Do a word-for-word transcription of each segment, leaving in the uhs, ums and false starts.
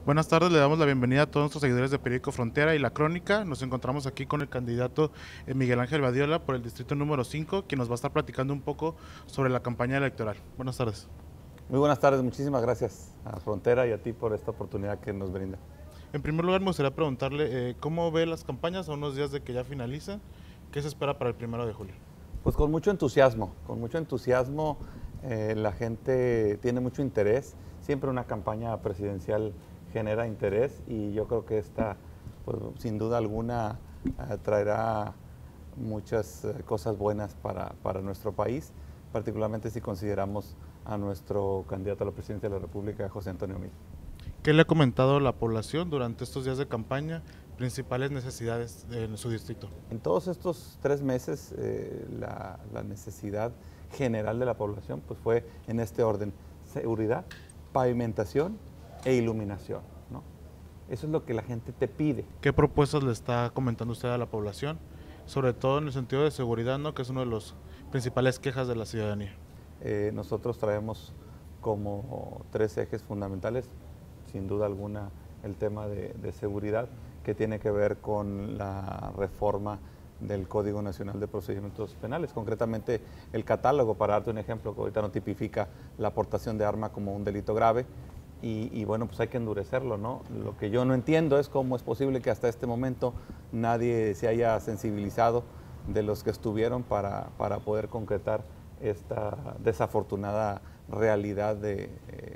Buenas tardes, le damos la bienvenida a todos nuestros seguidores de Periódico Frontera y La Crónica. Nos encontramos aquí con el candidato eh, Miguel Ángel Badiola por el distrito número cinco, quien nos va a estar platicando un poco sobre la campaña electoral. Buenas tardes. Muy buenas tardes, muchísimas gracias a Frontera y a ti por esta oportunidad que nos brinda. En primer lugar, me gustaría preguntarle eh, cómo ve las campañas a unos días de que ya finalicen. ¿Qué se espera para el primero de julio? Pues con mucho entusiasmo, con mucho entusiasmo, eh, la gente tiene mucho interés. Siempre una campaña presidencial genera interés y yo creo que esta, pues, sin duda alguna, eh, traerá muchas eh, cosas buenas para, para nuestro país, particularmente si consideramos a nuestro candidato a la presidencia de la República, José Antonio Meade. ¿Qué le ha comentado la población durante estos días de campaña? Principales necesidades en su distrito. En todos estos tres meses, eh, la, la necesidad general de la población pues fue en este orden: seguridad, pavimentación e iluminación, ¿no? Eso es lo que la gente te pide. ¿Qué propuestas le está comentando usted a la población? Sobre todo en el sentido de seguridad, ¿no?, que es una de las principales quejas de la ciudadanía. Eh, nosotros traemos como tres ejes fundamentales, sin duda alguna, el tema de, de seguridad, que tiene que ver con la reforma del Código Nacional de Procedimientos Penales, concretamente el catálogo, para darte un ejemplo, que ahorita no tipifica la aportación de arma como un delito grave, y, y bueno, pues hay que endurecerlo, ¿no? Lo que yo no entiendo es cómo es posible que hasta este momento nadie se haya sensibilizado de los que estuvieron para, para poder concretar esta desafortunada realidad de,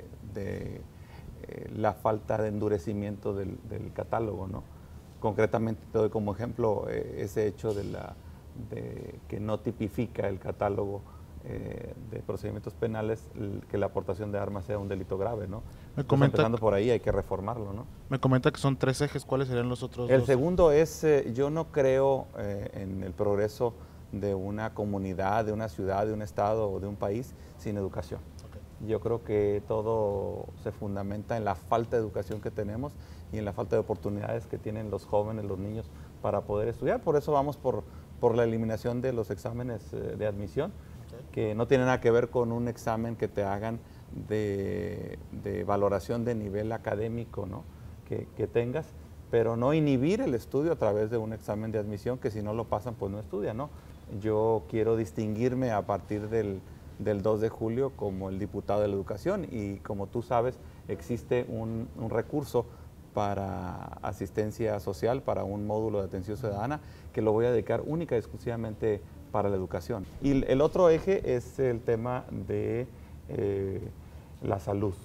de eh, la falta de endurecimiento del, del catálogo, ¿no? Concretamente te doy como ejemplo eh, ese hecho de, la, de que no tipifica el catálogo eh, de procedimientos penales el, que la aportación de armas sea un delito grave, ¿no? Me comenta, empezando por ahí hay que reformarlo, ¿no? Me comenta que son tres ejes. ¿Cuáles serían los otros El dos? segundo es, eh, yo no creo eh, en el progreso de una comunidad, de una ciudad, de un estado o de un país sin educación. Okay. Yo creo que todo se fundamenta en la falta de educación que tenemos y en la falta de oportunidades que tienen los jóvenes, los niños, para poder estudiar. Por eso vamos por, por la eliminación de los exámenes eh, de admisión, okay, que no tiene nada que ver con un examen que te hagan de, de valoración de nivel académico, ¿no?, que, que tengas, pero no inhibir el estudio a través de un examen de admisión, que si no lo pasan, pues no estudian, ¿no? Yo quiero distinguirme a partir del, del dos de julio como el diputado de la educación, y como tú sabes, existe un, un recurso para asistencia social, para un módulo de atención ciudadana, que lo voy a dedicar única y exclusivamente para la educación. Y el otro eje es el tema de eh, la salud.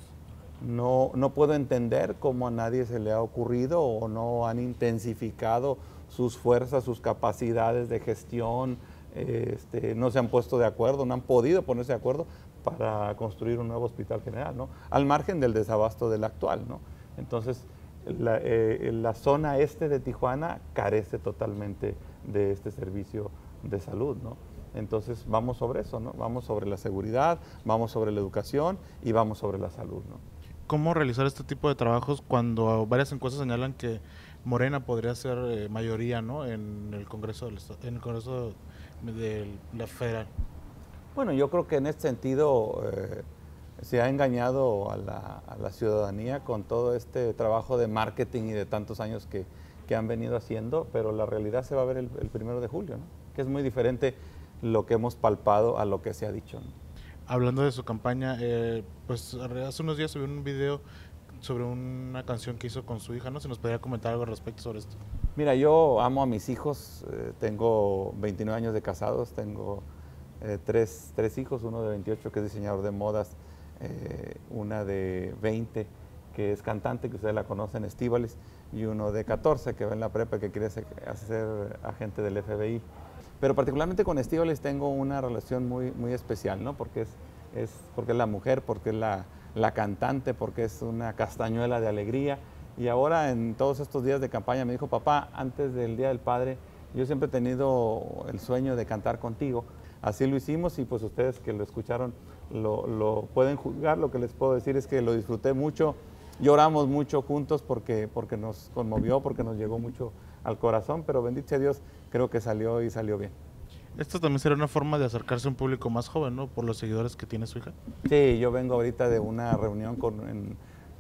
No, no puedo entender cómo a nadie se le ha ocurrido o no han intensificado sus fuerzas, sus capacidades de gestión, eh, este, no se han puesto de acuerdo, no han podido ponerse de acuerdo para construir un nuevo hospital general, ¿no?, al margen del desabasto del actual, ¿no? Entonces, la, eh, la zona este de Tijuana carece totalmente de este servicio de salud, ¿no? Entonces, vamos sobre eso, ¿no? Vamos sobre la seguridad, vamos sobre la educación y vamos sobre la salud, ¿no? ¿Cómo realizar este tipo de trabajos cuando varias encuestas señalan que Morena podría ser eh, mayoría, ¿no?, en el Congreso del, en el Congreso de la Federal? Bueno, yo creo que en este sentido eh, se ha engañado a la, a la ciudadanía con todo este trabajo de marketing y de tantos años que, que han venido haciendo, pero la realidad se va a ver el, el primero de julio, ¿no?, que es muy diferente lo que hemos palpado a lo que se ha dicho, ¿no? Hablando de su campaña, eh, pues hace unos días subió un video sobre una canción que hizo con su hija, ¿no? ¿Se nos podría comentar algo al respecto sobre esto? Mira, yo amo a mis hijos, eh, tengo veintinueve años de casados, tengo eh, tres, tres hijos, uno de veintiocho que es diseñador de modas, eh, una de veinte que es cantante, que ustedes la conocen, Estíbaliz, y uno de catorce que va en la prepa, que quiere ser, ser agente del F B I. Pero particularmente con Estíbaliz tengo una relación muy, muy especial, ¿no?, porque es, es, porque es la mujer, porque es la, la cantante, porque es una castañuela de alegría. Y ahora en todos estos días de campaña me dijo: papá, antes del Día del Padre, yo siempre he tenido el sueño de cantar contigo. Así lo hicimos y pues ustedes que lo escucharon lo, lo pueden juzgar. Lo que les puedo decir es que lo disfruté mucho, lloramos mucho juntos porque, porque nos conmovió, porque nos llegó mucho al corazón, pero bendito sea Dios, creo que salió y salió bien. Esto también sería una forma de acercarse a un público más joven, ¿no?, por los seguidores que tiene su hija. Sí, yo vengo ahorita de una reunión con, en,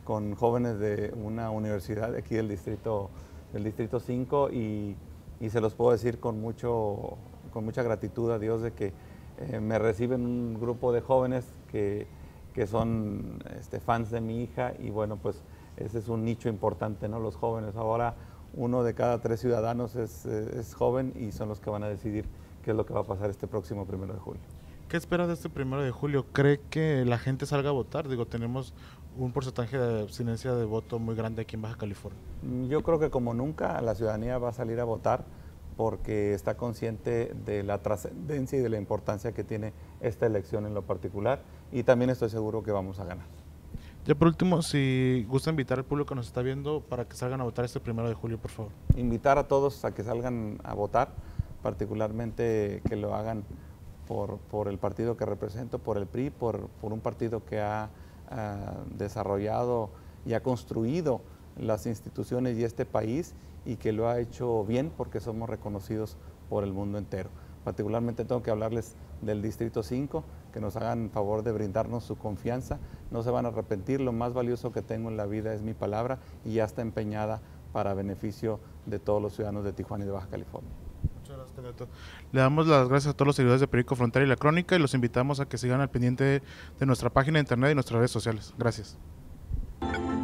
con jóvenes de una universidad de aquí del distrito, del distrito cinco y, y se los puedo decir con, mucho, con mucha gratitud a Dios de que eh, me reciben un grupo de jóvenes que, que son este, fans de mi hija y bueno, pues ese es un nicho importante, ¿no? Los jóvenes. Ahora uno de cada tres ciudadanos es, es joven y son los que van a decidir qué es lo que va a pasar este próximo primero de julio. ¿Qué espera de este primero de julio? ¿Cree que la gente salga a votar? Digo, tenemos un porcentaje de abstinencia de voto muy grande aquí en Baja California. Yo creo que como nunca la ciudadanía va a salir a votar porque está consciente de la trascendencia y de la importancia que tiene esta elección en lo particular y también estoy seguro que vamos a ganar. Ya por último, si gusta invitar al público que nos está viendo para que salgan a votar este primero de julio, por favor. Invitar a todos a que salgan a votar, particularmente que lo hagan por, por el partido que represento, por el P R I, por, por un partido que ha uh, desarrollado y ha construido las instituciones y este país y que lo ha hecho bien porque somos reconocidos por el mundo entero. Particularmente tengo que hablarles del Distrito cinco, que nos hagan favor de brindarnos su confianza, no se van a arrepentir, lo más valioso que tengo en la vida es mi palabra y ya está empeñada para beneficio de todos los ciudadanos de Tijuana y de Baja California. Muchas gracias, candidato. Le damos las gracias a todos los seguidores de Periódico Frontera y La Crónica y los invitamos a que sigan al pendiente de nuestra página de internet y nuestras redes sociales. Gracias.